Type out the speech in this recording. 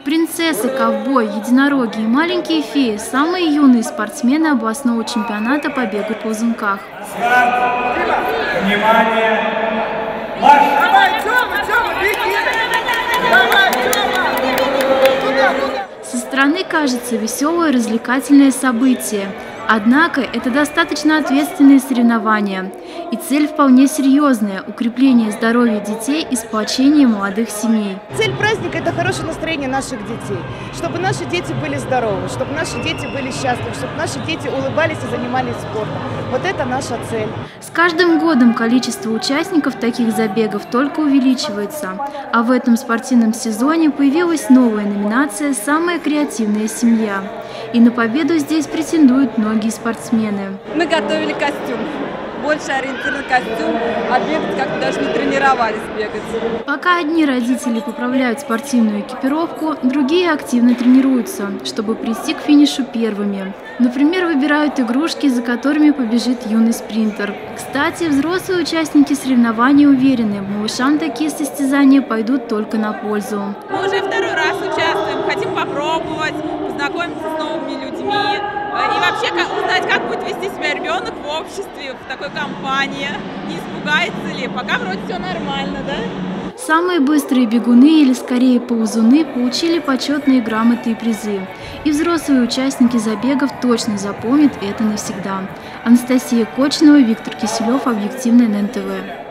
Принцессы, ковбой, единороги и маленькие феи – самые юные спортсмены областного чемпионата по бегу в ползунках. Внимание! Марш! Со стороны кажется веселое развлекательное событие. Однако это достаточно ответственные соревнования. И цель вполне серьезная – укрепление здоровья детей и сплочение молодых семей. Цель праздника – это хорошее настроение наших детей. Чтобы наши дети были здоровы, чтобы наши дети были счастливы, чтобы наши дети улыбались и занимались спортом. Вот это наша цель. С каждым годом количество участников таких забегов только увеличивается. А в этом спортивном сезоне появилась новая номинация «Самая креативная семья». И на победу здесь претендуют многие спортсмены. Мы готовили костюм. Больше ориентир на костюм, а бегать как-то даже не тренировались бегать. Пока одни родители поправляют спортивную экипировку, другие активно тренируются, чтобы прийти к финишу первыми. Например, выбирают игрушки, за которыми побежит юный спринтер. Кстати, взрослые участники соревнований уверены, малышам такие состязания пойдут только на пользу. Мы уже второй раз участвуем, хотим попробовать, познакомиться с новыми людьми. И вообще узнать, как будет вести себя ребенок в обществе, в такой компании, не испугается ли. Пока вроде все нормально, да? Самые быстрые бегуны, или скорее ползуны, получили почетные грамоты и призы. И взрослые участники забегов точно запомнят это навсегда. Анастасия Кочнева, Виктор Киселев, Объективный НТВ.